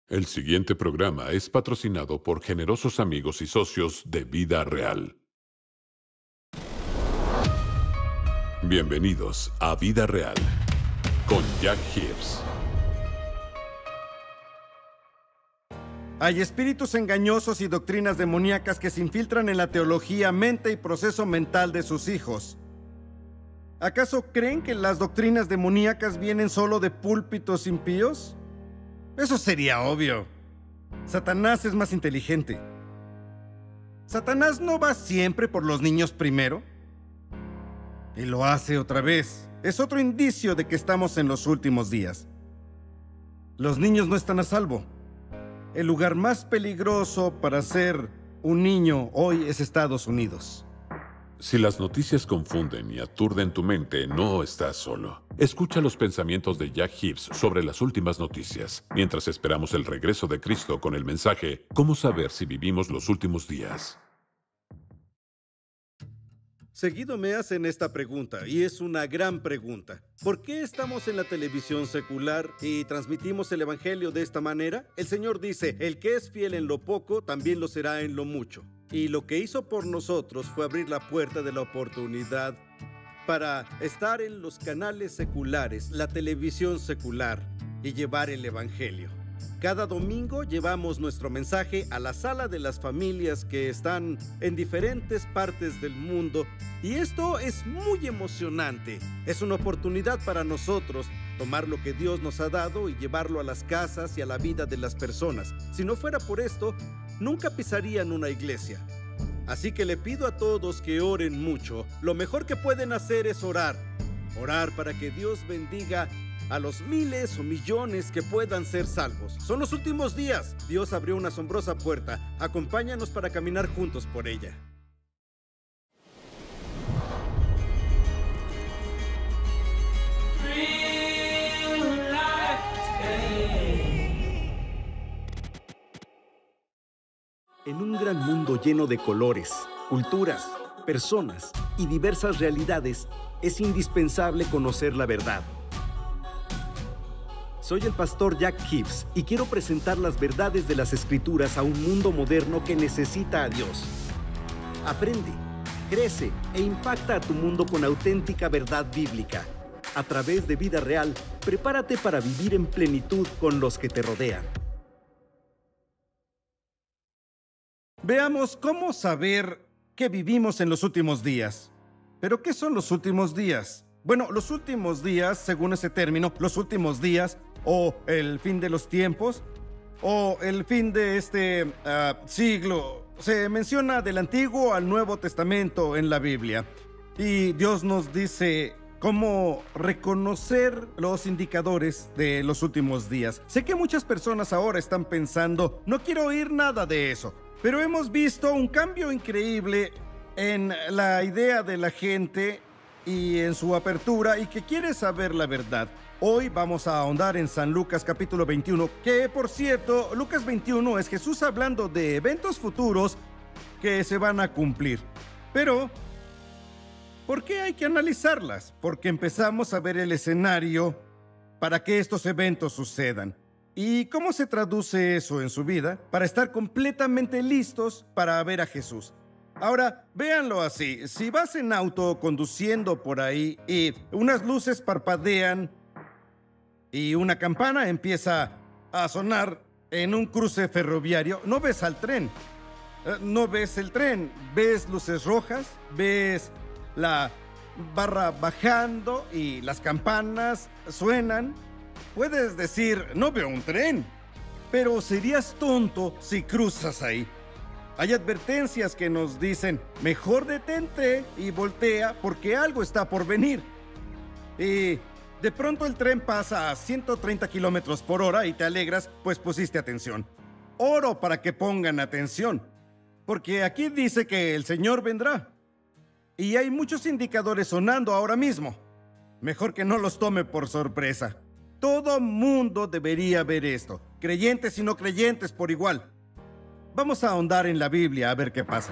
El siguiente programa es patrocinado por generosos amigos y socios de Vida Real. Bienvenidos a Vida Real con Jack Hibbs. Hay espíritus engañosos y doctrinas demoníacas que se infiltran en la teología, mente y proceso mental de sus hijos. ¿Acaso creen que las doctrinas demoníacas vienen solo de púlpitos impíos? Eso sería obvio. Satanás es más inteligente. Satanás no va siempre por los niños primero. Y lo hace otra vez. Es otro indicio de que estamos en los últimos días. Los niños no están a salvo. El lugar más peligroso para ser un niño hoy es Estados Unidos. Si las noticias confunden y aturden tu mente, no estás solo. Escucha los pensamientos de Jack Hibbs sobre las últimas noticias, mientras esperamos el regreso de Cristo con el mensaje ¿Cómo saber si vivimos los últimos días? Seguido me hacen esta pregunta, y es una gran pregunta. ¿Por qué estamos en la televisión secular y transmitimos el evangelio de esta manera? El Señor dice, el que es fiel en lo poco, también lo será en lo mucho. Y lo que hizo por nosotros fue abrir la puerta de la oportunidad para estar en los canales seculares, la televisión secular, y llevar el evangelio. Cada domingo llevamos nuestro mensaje a la sala de las familias que están en diferentes partes del mundo, y esto es muy emocionante. Es una oportunidad para nosotros tomar lo que Dios nos ha dado y llevarlo a las casas y a la vida de las personas. Si no fuera por esto, nunca pisarían una iglesia. Así que le pido a todos que oren mucho. Lo mejor que pueden hacer es orar. Orar para que Dios bendiga a los miles o millones que puedan ser salvos. Son los últimos días. Dios abrió una asombrosa puerta. Acompáñanos para caminar juntos por ella. En un gran mundo lleno de colores, culturas, personas y diversas realidades, es indispensable conocer la verdad. Soy el pastor Jack Hibbs y quiero presentar las verdades de las Escrituras a un mundo moderno que necesita a Dios. Aprende, crece e impacta a tu mundo con auténtica verdad bíblica. A través de Vida Real, prepárate para vivir en plenitud con los que te rodean. Veamos cómo saber que vivimos en los últimos días. ¿Pero qué son los últimos días? Bueno, los últimos días, según ese término, los últimos días, o el fin de los tiempos, o el fin de este siglo, se menciona del Antiguo al Nuevo Testamento en la Biblia. Y Dios nos dice cómo reconocer los indicadores de los últimos días. Sé que muchas personas ahora están pensando, no quiero oír nada de eso. Pero hemos visto un cambio increíble en la idea de la gente y en su apertura y que quiere saber la verdad. Hoy vamos a ahondar en San Lucas capítulo 21, que por cierto, Lucas 21 es Jesús hablando de eventos futuros que se van a cumplir. Pero, ¿por qué hay que analizarlas? Porque empezamos a ver el escenario para que estos eventos sucedan. ¿Y cómo se traduce eso en su vida? Para estar completamente listos para ver a Jesús. Ahora, véanlo así. Si vas en auto conduciendo por ahí y unas luces parpadean y una campana empieza a sonar en un cruce ferroviario, no ves al tren. No ves el tren. Ves luces rojas, ves la barra bajando y las campanas suenan. Puedes decir, no veo un tren, pero serías tonto si cruzas ahí. Hay advertencias que nos dicen, mejor detente y voltea porque algo está por venir. Y de pronto el tren pasa a 130 kilómetros por hora y te alegras, pues pusiste atención. Oro para que pongan atención, porque aquí dice que el Señor vendrá. Y hay muchos indicadores sonando ahora mismo. Mejor que no los tome por sorpresa. Todo mundo debería ver esto, creyentes y no creyentes por igual. Vamos a ahondar en la Biblia a ver qué pasa.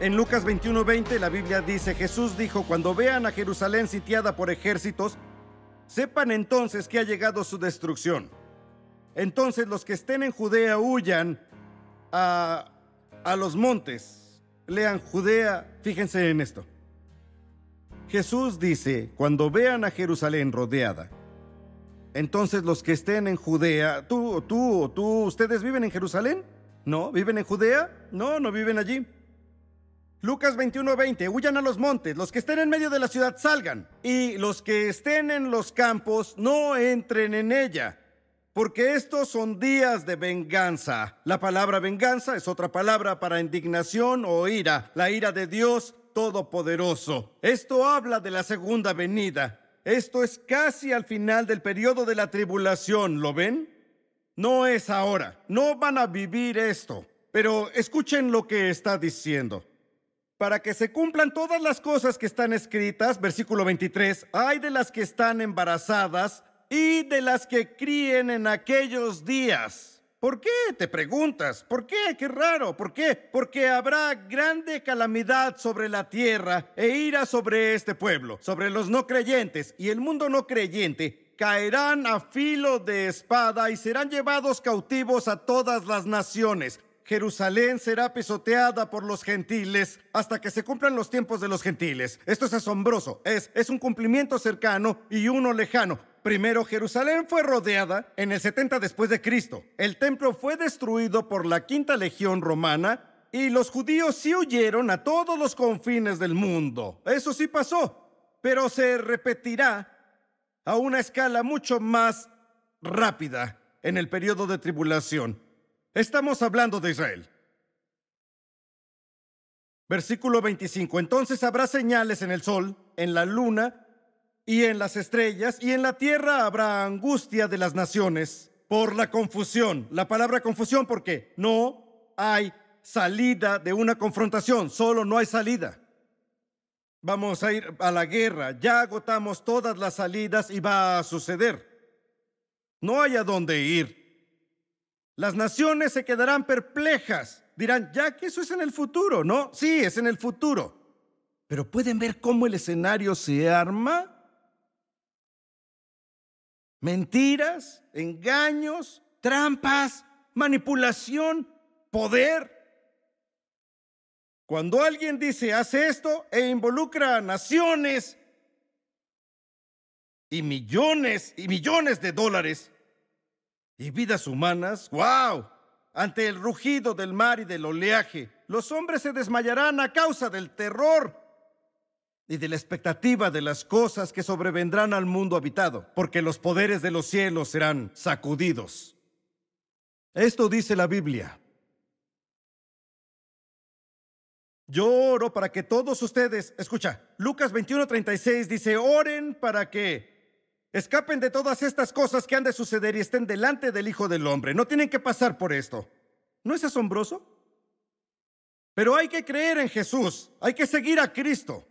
En Lucas 21:20 la Biblia dice, Jesús dijo, cuando vean a Jerusalén sitiada por ejércitos, sepan entonces que ha llegado su destrucción. Entonces los que estén en Judea huyan a los montes. Lean Judea, fíjense en esto. Jesús dice, cuando vean a Jerusalén rodeada, entonces los que estén en Judea, ¿ustedes viven en Jerusalén? ¿No? ¿Viven en Judea? No viven allí. Lucas 21:20, huyan a los montes, los que estén en medio de la ciudad salgan, y los que estén en los campos no entren en ella, porque estos son días de venganza. La palabra venganza es otra palabra para indignación o ira, la ira de Dios Todopoderoso. Esto habla de la segunda venida. Esto es casi al final del periodo de la tribulación, ¿lo ven? No es ahora, no van a vivir esto, pero escuchen lo que está diciendo. Para que se cumplan todas las cosas que están escritas, versículo 23, hay de las que están embarazadas y de las que críen en aquellos días. ¿Por qué? Te preguntas. ¿Por qué? ¡Qué raro! ¿Por qué? Porque habrá grande calamidad sobre la tierra e ira sobre este pueblo, sobre los no creyentes, y el mundo no creyente caerán a filo de espada y serán llevados cautivos a todas las naciones. Jerusalén será pisoteada por los gentiles hasta que se cumplan los tiempos de los gentiles. Esto es asombroso. Es un cumplimiento cercano y uno lejano. Primero, Jerusalén fue rodeada en el 70 después de Cristo. El templo fue destruido por la quinta legión romana y los judíos sí huyeron a todos los confines del mundo. Eso sí pasó, pero se repetirá a una escala mucho más rápida en el periodo de tribulación. Estamos hablando de Israel. Versículo 25. Entonces habrá señales en el sol, en la luna y en las estrellas, y en la tierra habrá angustia de las naciones por la confusión. La palabra confusión porque no hay salida de una confrontación, solo no hay salida. Vamos a ir a la guerra, ya agotamos todas las salidas y va a suceder. No hay a dónde ir. Las naciones se quedarán perplejas. Dirán, ya que eso es en el futuro, ¿no? Sí, es en el futuro. Pero ¿pueden ver cómo el escenario se arma? Mentiras, engaños, trampas, manipulación, poder. Cuando alguien dice, hace esto e involucra a naciones y millones de dólares, y vidas humanas, ¡wow! Ante el rugido del mar y del oleaje, los hombres se desmayarán a causa del terror y de la expectativa de las cosas que sobrevendrán al mundo habitado, porque los poderes de los cielos serán sacudidos. Esto dice la Biblia. Yo oro para que todos ustedes, escucha, Lucas 21:36 dice, oren para que escapen de todas estas cosas que han de suceder y estén delante del Hijo del Hombre. No tienen que pasar por esto. ¿No es asombroso? Pero hay que creer en Jesús. Hay que seguir a Cristo.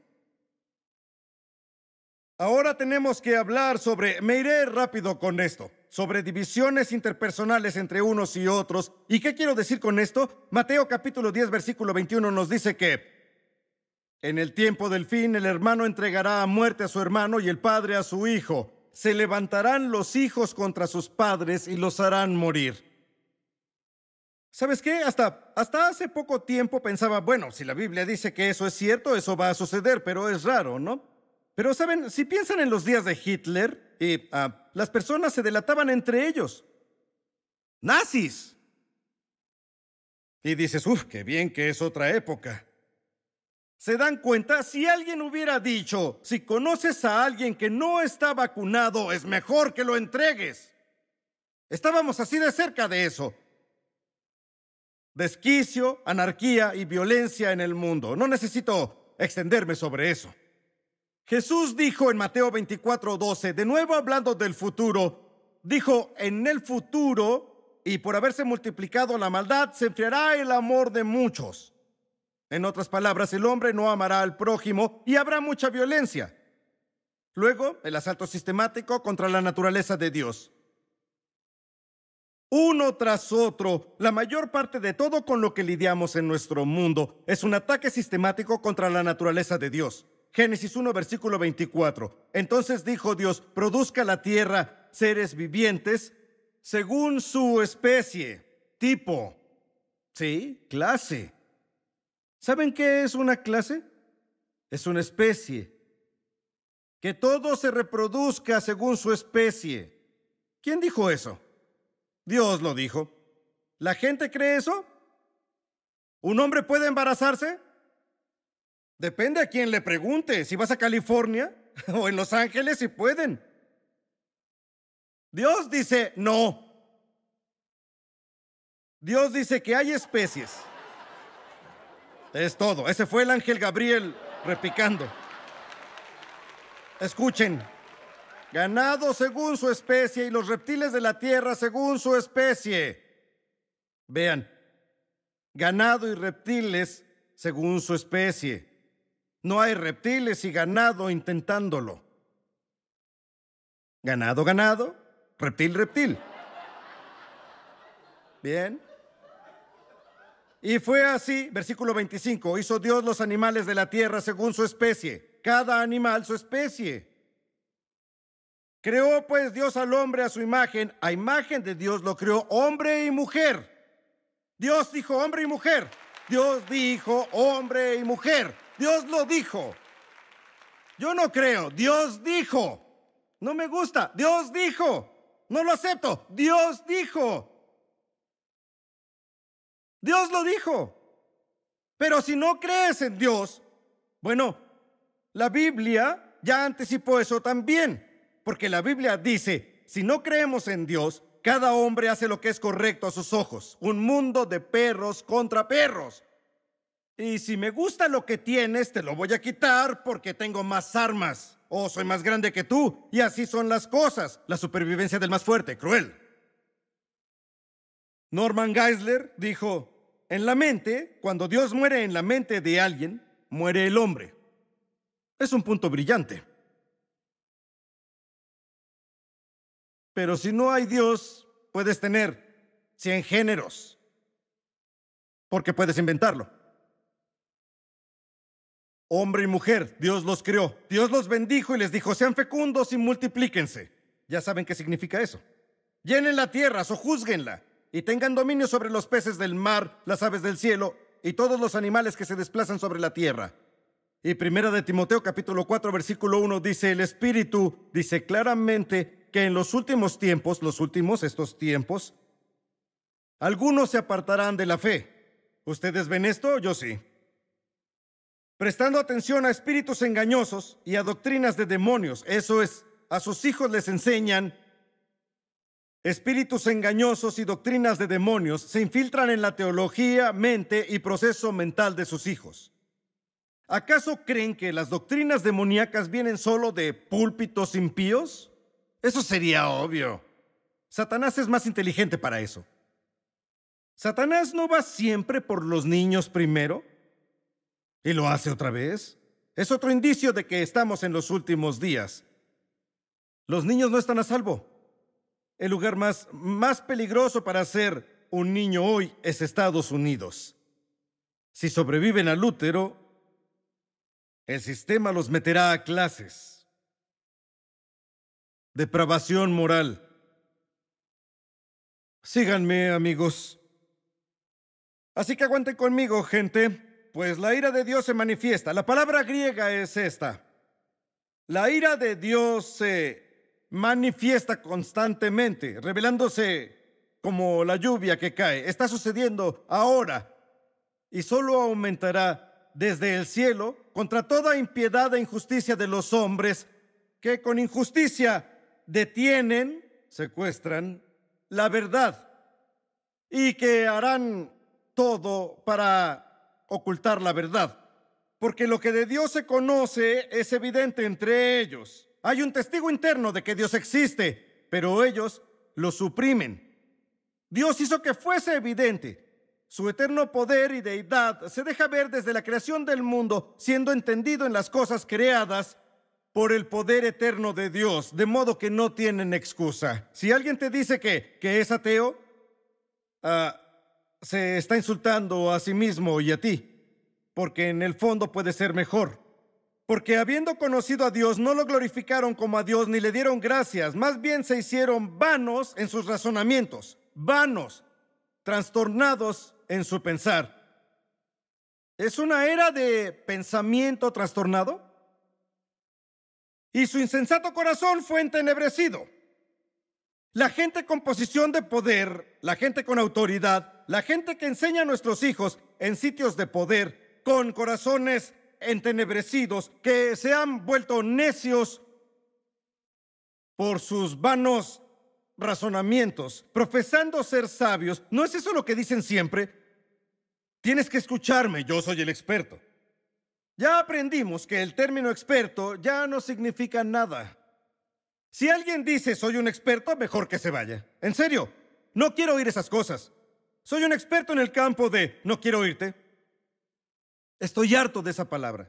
Ahora tenemos que hablar sobre, me iré rápido con esto, sobre divisiones interpersonales entre unos y otros. ¿Y qué quiero decir con esto? Mateo capítulo 10, versículo 21 nos dice que en el tiempo del fin el hermano entregará a muerte a su hermano y el padre a su hijo. Se levantarán los hijos contra sus padres y los harán morir. ¿Sabes qué? Hasta hace poco tiempo pensaba, bueno, si la Biblia dice que eso es cierto, eso va a suceder, pero es raro, ¿no? Pero, ¿saben? Si piensan en los días de Hitler, las personas se delataban entre ellos. ¡Nazis! Y dices, qué bien que es otra época. ¿Se dan cuenta? Si alguien hubiera dicho, si conoces a alguien que no está vacunado, es mejor que lo entregues. Estábamos así de cerca de eso. Desquicio, anarquía y violencia en el mundo. No necesito extenderme sobre eso. Jesús dijo en Mateo 24:12, de nuevo hablando del futuro, dijo, en el futuro, y por haberse multiplicado la maldad, se enfriará el amor de muchos. En otras palabras, el hombre no amará al prójimo y habrá mucha violencia. Luego, el asalto sistemático contra la naturaleza de Dios. uno tras otro. La mayor parte de todo con lo que lidiamos en nuestro mundo es un ataque sistemático contra la naturaleza de Dios. Génesis 1, versículo 24. Entonces dijo Dios: produzca la tierra seres vivientes según su especie, tipo, sí, clase. ¿Saben qué es una clase? Es una especie. Que todo se reproduzca según su especie. ¿Quién dijo eso? Dios lo dijo. ¿La gente cree eso? ¿Un hombre puede embarazarse? Depende a quién le pregunte. Si vas a California o en Los Ángeles, si pueden. Dios dice no. Dios dice que hay especies. Es todo. Ese fue el ángel Gabriel repicando. Escuchen. Ganado según su especie y los reptiles de la tierra según su especie. Vean. Ganado y reptiles según su especie. No hay reptiles y ganado intentándolo. Ganado, ganado. Reptil, reptil. Bien. Y fue así, versículo 25, hizo Dios los animales de la tierra según su especie, cada animal su especie. Creó pues Dios al hombre a su imagen, a imagen de Dios lo creó, hombre y mujer. Dios dijo hombre y mujer. Dios dijo hombre y mujer. Dios lo dijo. Yo no creo, Dios dijo. No me gusta, Dios dijo. No lo acepto, Dios dijo. Dios lo dijo. Pero si no crees en Dios, bueno, la Biblia ya anticipó eso también. Porque la Biblia dice, si no creemos en Dios, cada hombre hace lo que es correcto a sus ojos. Un mundo de perros contra perros. Y si me gusta lo que tienes, te lo voy a quitar porque tengo más armas. O soy más grande que tú. Y así son las cosas. La supervivencia del más fuerte, cruel. Norman Geisler dijo, en la mente, cuando Dios muere en la mente de alguien, muere el hombre. Es un punto brillante. Pero si no hay Dios, puedes tener 100 géneros, porque puedes inventarlo. Hombre y mujer, Dios los creó. Dios los bendijo y les dijo, sean fecundos y multiplíquense. Ya saben qué significa eso. Llenen la tierra, sojúzguenla, y tengan dominio sobre los peces del mar, las aves del cielo, y todos los animales que se desplazan sobre la tierra. Y primera de Timoteo, capítulo 4, versículo 1, dice, el Espíritu dice claramente que en los últimos tiempos, estos tiempos, algunos se apartarán de la fe. ¿Ustedes ven esto? Yo sí. Prestando atención a espíritus engañosos y a doctrinas de demonios. Eso es, a sus hijos les enseñan espíritus engañosos y doctrinas de demonios. Se infiltran en la teología, mente y proceso mental de sus hijos. ¿Acaso creen que las doctrinas demoníacas vienen solo de púlpitos impíos? Eso sería obvio. Satanás es más inteligente para eso. ¿Satanás no va siempre por los niños primero? ¿Y lo hace otra vez? Es otro indicio de que estamos en los últimos días. Los niños no están a salvo. El lugar más peligroso para ser un niño hoy es Estados Unidos. Si sobreviven al útero, el sistema los meterá a clases. Depravación moral. Síganme, amigos. Así que aguanten conmigo, gente, pues la ira de Dios se manifiesta. La palabra griega es esta. La ira de Dios se manifiesta constantemente, revelándose como la lluvia que cae. Está sucediendo ahora y solo aumentará desde el cielo contra toda impiedad e injusticia de los hombres que con injusticia detienen, secuestran la verdad y que harán todo para ocultar la verdad. Porque lo que de Dios se conoce es evidente entre ellos. Hay un testigo interno de que Dios existe, pero ellos lo suprimen. Dios hizo que fuese evidente. Su eterno poder y deidad se deja ver desde la creación del mundo, siendo entendido en las cosas creadas por el poder eterno de Dios, de modo que no tienen excusa. Si alguien te dice que es ateo, ah, se está insultando a sí mismo y a ti, porque en el fondo puede ser mejor. Porque habiendo conocido a Dios, no lo glorificaron como a Dios ni le dieron gracias, más bien se hicieron vanos en sus razonamientos, vanos, trastornados en su pensar. ¿Es una era de pensamiento trastornado? Y su insensato corazón fue entenebrecido. La gente con posición de poder, la gente con autoridad, la gente que enseña a nuestros hijos en sitios de poder, con corazones entenebrecidos, que se han vuelto necios por sus vanos razonamientos, profesando ser sabios. ¿No es eso lo que dicen siempre? Tienes que escucharme, yo soy el experto. Ya aprendimos que el término experto ya no significa nada. Si alguien dice soy un experto, mejor que se vaya. En serio, no quiero oír esas cosas. Soy un experto en el campo de no quiero oírte. Estoy harto de esa palabra.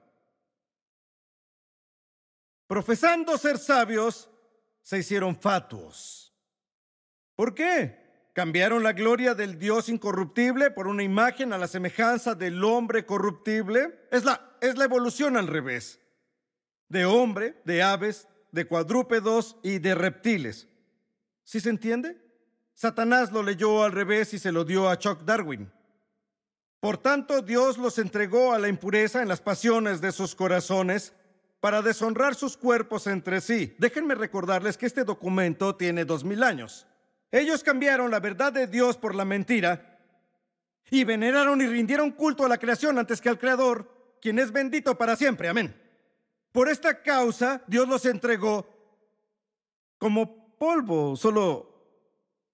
Profesando ser sabios, se hicieron fatuos. ¿Por qué? Cambiaron la gloria del Dios incorruptible por una imagen a la semejanza del hombre corruptible. Es la evolución al revés. De hombre, de aves, de cuadrúpedos y de reptiles. ¿Sí se entiende? Satanás lo leyó al revés y se lo dio a Chuck Darwin. Por tanto, Dios los entregó a la impureza en las pasiones de sus corazones para deshonrar sus cuerpos entre sí. Déjenme recordarles que este documento tiene 2000 años. Ellos cambiaron la verdad de Dios por la mentira y veneraron y rindieron culto a la creación antes que al Creador, quien es bendito para siempre. Amén. Por esta causa, Dios los entregó como polvo, solo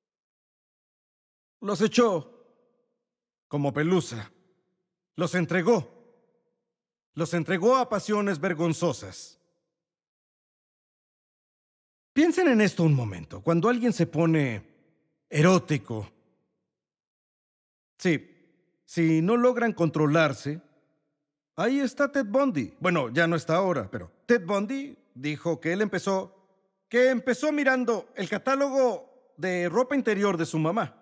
los echó como pelusa. Los entregó a pasiones vergonzosas. Piensen en esto un momento. Cuando alguien se pone erótico, si no logran controlarse, ahí está Ted Bundy. Bueno, ya no está ahora, pero Ted Bundy dijo que él empezó mirando el catálogo de ropa interior de su mamá.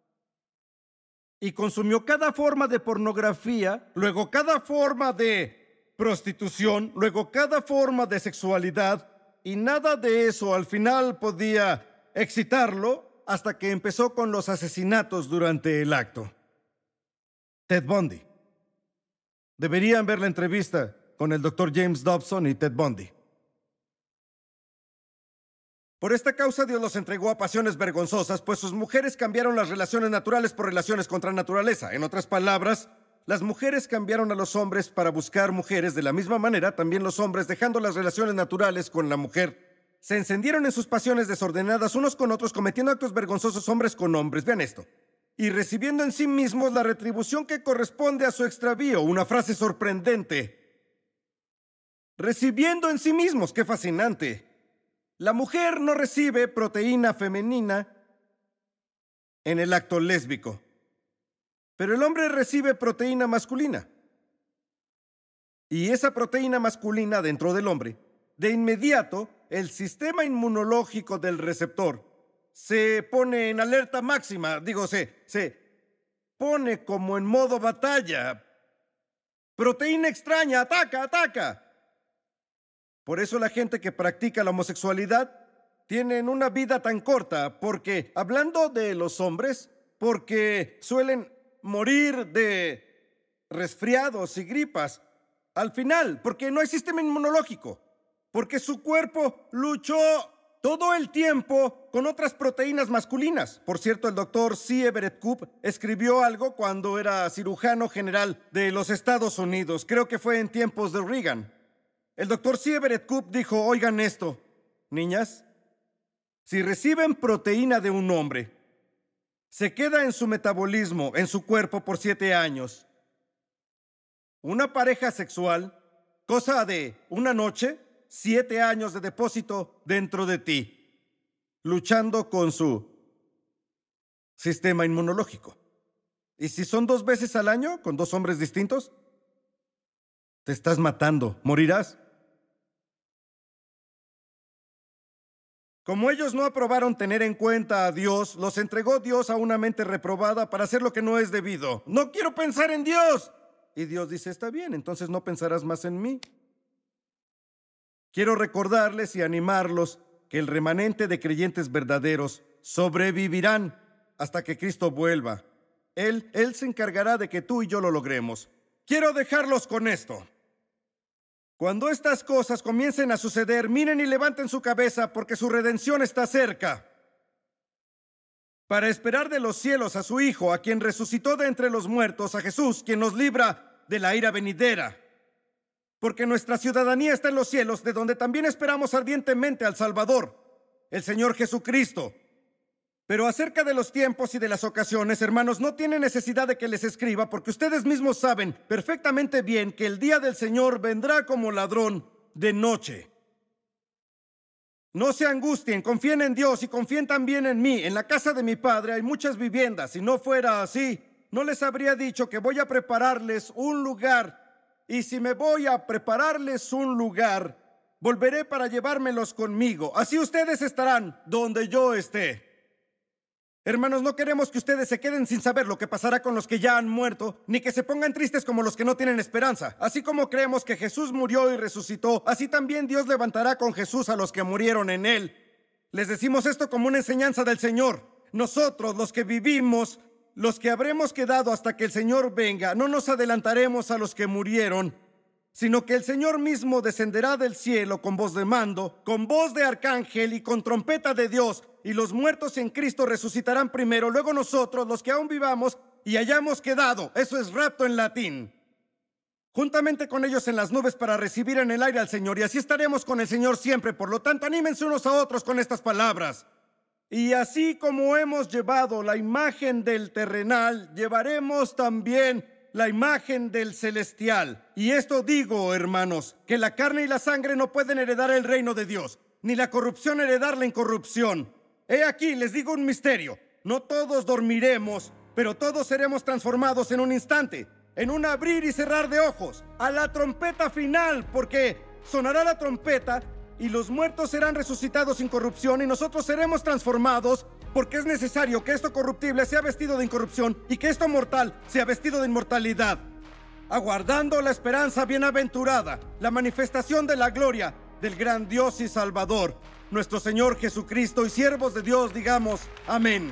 Y consumió cada forma de pornografía, luego cada forma de prostitución, luego cada forma de sexualidad, y nada de eso al final podía excitarlo hasta que empezó con los asesinatos durante el acto. Ted Bundy. Deberían ver la entrevista con el Dr. James Dobson y Ted Bundy. Por esta causa Dios los entregó a pasiones vergonzosas, pues sus mujeres cambiaron las relaciones naturales por relaciones contra naturaleza. En otras palabras, las mujeres cambiaron a los hombres para buscar mujeres. De la misma manera, también los hombres, dejando las relaciones naturales con la mujer, se encendieron en sus pasiones desordenadas unos con otros, cometiendo actos vergonzosos hombres con hombres. Vean esto. Y recibiendo en sí mismos la retribución que corresponde a su extravío. Una frase sorprendente. Recibiendo en sí mismos. ¡Qué fascinante! La mujer no recibe proteína femenina en el acto lésbico, pero el hombre recibe proteína masculina. Y esa proteína masculina dentro del hombre, de inmediato, el sistema inmunológico del receptor se pone en alerta máxima, se pone como en modo batalla. Proteína extraña, ataca, ataca. Por eso la gente que practica la homosexualidad tienen una vida tan corta, porque, hablando de los hombres, porque suelen morir de resfriados y gripas al final, porque no hay sistema inmunológico, porque su cuerpo luchó todo el tiempo con otras proteínas masculinas. Por cierto, el doctor C. Everett Koop escribió algo cuando era cirujano general de los Estados Unidos. Creo que fue en tiempos de Reagan. El doctor C. Everett Koop dijo, oigan esto, niñas, si reciben proteína de un hombre, se queda en su metabolismo, en su cuerpo por 7 años. Una pareja sexual, cosa de una noche, 7 años de depósito dentro de ti, luchando con su sistema inmunológico. Y si son 2 veces al año, con 2 hombres distintos, te estás matando, morirás. Como ellos no aprobaron tener en cuenta a Dios, los entregó Dios a una mente reprobada para hacer lo que no es debido. No quiero pensar en Dios. Y Dios dice, está bien, entonces no pensarás más en mí. Quiero recordarles y animarlos que el remanente de creyentes verdaderos sobrevivirán hasta que Cristo vuelva. Él se encargará de que tú y yo lo logremos. Quiero dejarlos con esto. Cuando estas cosas comiencen a suceder, miren y levanten su cabeza porque su redención está cerca. Para esperar de los cielos a su Hijo, a quien resucitó de entre los muertos, a Jesús, quien nos libra de la ira venidera. Porque nuestra ciudadanía está en los cielos, de donde también esperamos ardientemente al Salvador, el Señor Jesucristo. Pero acerca de los tiempos y de las ocasiones, hermanos, no tienen necesidad de que les escriba, porque ustedes mismos saben perfectamente bien que el día del Señor vendrá como ladrón de noche. No se angustien, confíen en Dios y confíen también en mí. En la casa de mi Padre hay muchas viviendas. Si no fuera así, no les habría dicho que voy a prepararles un lugar. Y si me voy a prepararles un lugar, volveré para llevármelos conmigo. Así ustedes estarán donde yo esté. Hermanos, no queremos que ustedes se queden sin saber lo que pasará con los que ya han muerto, ni que se pongan tristes como los que no tienen esperanza. Así como creemos que Jesús murió y resucitó, así también Dios levantará con Jesús a los que murieron en él. Les decimos esto como una enseñanza del Señor. Nosotros, los que vivimos, los que habremos quedado hasta que el Señor venga, no nos adelantaremos a los que murieron, sino que el Señor mismo descenderá del cielo con voz de mando, con voz de arcángel y con trompeta de Dios, y los muertos en Cristo resucitarán primero, luego nosotros, los que aún vivamos y hayamos quedado, eso es rapto en latín, juntamente con ellos en las nubes para recibir en el aire al Señor, y así estaremos con el Señor siempre. Por lo tanto, anímense unos a otros con estas palabras. Y así como hemos llevado la imagen del terrenal, llevaremos también la imagen del celestial. Y esto digo, hermanos, que la carne y la sangre no pueden heredar el reino de Dios, ni la corrupción heredar la incorrupción. He aquí, les digo un misterio. No todos dormiremos, pero todos seremos transformados en un instante, en un abrir y cerrar de ojos, a la trompeta final, porque sonará la trompeta y los muertos serán resucitados sin corrupción y nosotros seremos transformados, porque es necesario que esto corruptible sea vestido de incorrupción y que esto mortal sea vestido de inmortalidad, aguardando la esperanza bienaventurada, la manifestación de la gloria del gran Dios y Salvador, nuestro Señor Jesucristo. Y siervos de Dios digamos amén.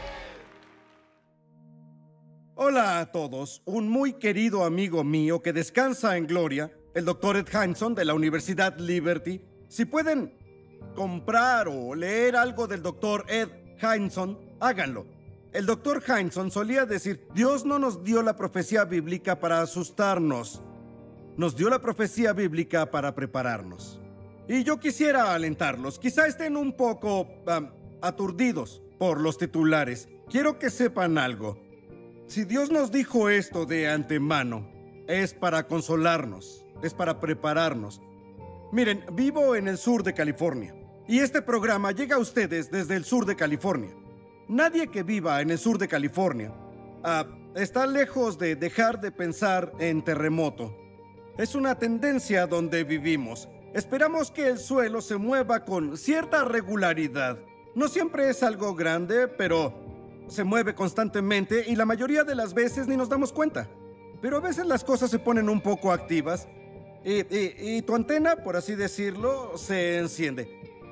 Hola a todos. Un muy querido amigo mío que descansa en gloria, el Dr. Ed Hindson de la Universidad Liberty. Si pueden comprar o leer algo del Dr. Ed Hindson, háganlo. El Dr. Hindson solía decir, Dios no nos dio la profecía bíblica para asustarnos, nos dio la profecía bíblica para prepararnos. Y yo quisiera alentarlos. Quizá estén un poco aturdidos por los titulares. Quiero que sepan algo. Si Dios nos dijo esto de antemano, es para consolarnos, es para prepararnos. Miren, vivo en el sur de California y este programa llega a ustedes desde el sur de California. Nadie que viva en el sur de California está lejos de dejar de pensar en terremoto. Es una tendencia donde vivimos. Esperamos que el suelo se mueva con cierta regularidad. No siempre es algo grande, pero se mueve constantemente y la mayoría de las veces ni nos damos cuenta. Pero a veces las cosas se ponen un poco activas y tu antena, por así decirlo, se enciende.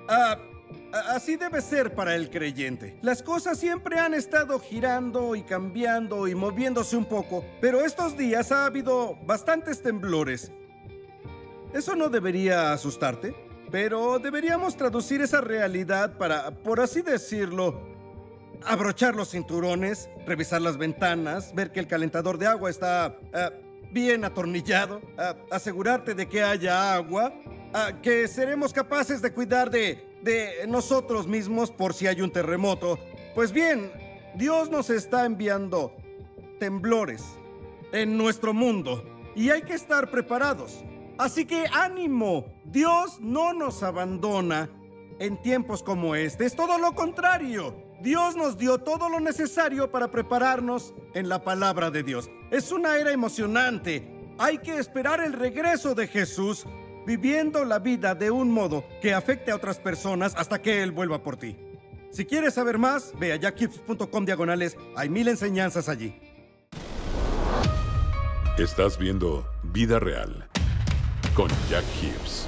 Así debe ser para el creyente. Las cosas siempre han estado girando y cambiando y moviéndose un poco, pero estos días ha habido bastantes temblores. Eso no debería asustarte, pero deberíamos traducir esa realidad para, por así decirlo, abrochar los cinturones, revisar las ventanas, ver que el calentador de agua está bien atornillado, asegurarte de que haya agua, que seremos capaces de cuidar de nosotros mismos por si hay un terremoto. Pues bien, Dios nos está enviando temblores en nuestro mundo y hay que estar preparados. Así que ánimo, Dios no nos abandona en tiempos como este. Es todo lo contrario. Dios nos dio todo lo necesario para prepararnos en la palabra de Dios. Es una era emocionante. Hay que esperar el regreso de Jesús viviendo la vida de un modo que afecte a otras personas hasta que Él vuelva por ti. Si quieres saber más, ve a jackhibbs.com/. Hay 1000 enseñanzas allí. Estás viendo Vida Real con Jack Hibbs.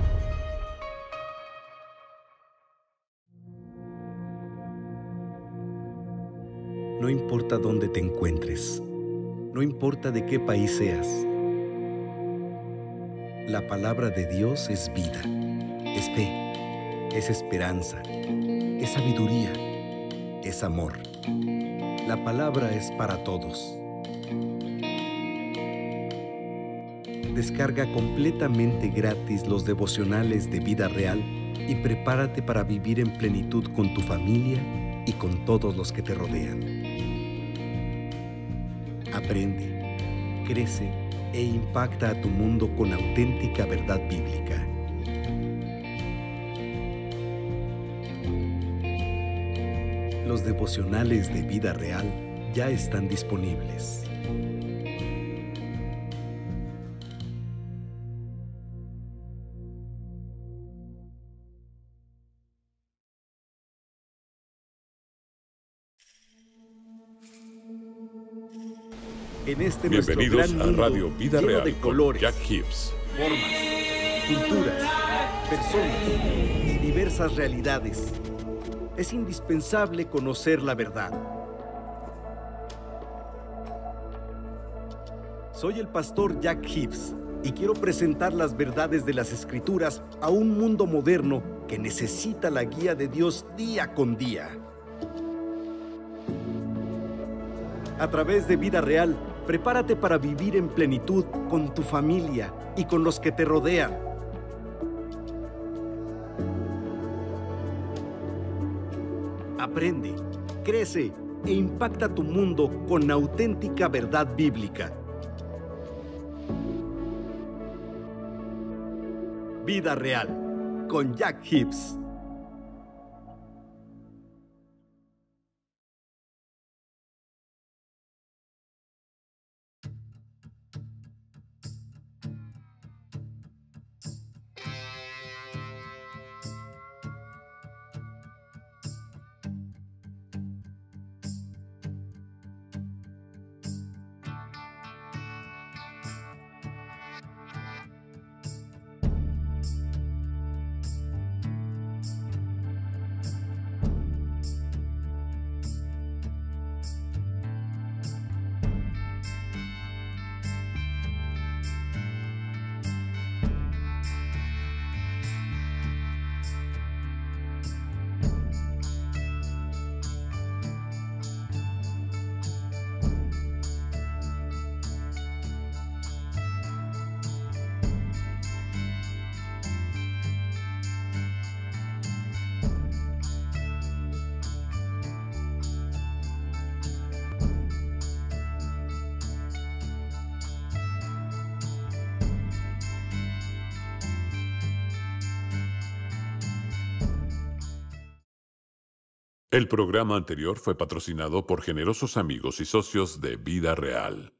No importa dónde te encuentres, no importa de qué país seas, la palabra de Dios es vida, es fe, es esperanza, es sabiduría, es amor. La palabra es para todos. Descarga completamente gratis los devocionales de Vida Real y prepárate para vivir en plenitud con tu familia y con todos los que te rodean. Aprende, crece e impacta a tu mundo con auténtica verdad bíblica. Los devocionales de Vida Real ya están disponibles. En este nuestro Bienvenidos gran a mundo Radio Vida lleno Real de con colores, Jack Hibbs. formas, culturas, personas y diversas realidades, es indispensable conocer la verdad. Soy el pastor Jack Hibbs y quiero presentar las verdades de las Escrituras a un mundo moderno que necesita la guía de Dios día con día. A través de Vida Real, prepárate para vivir en plenitud con tu familia y con los que te rodean. Aprende, crece e impacta tu mundo con auténtica verdad bíblica. Vida Real con Jack Hibbs. El programa anterior fue patrocinado por generosos amigos y socios de Vida Real.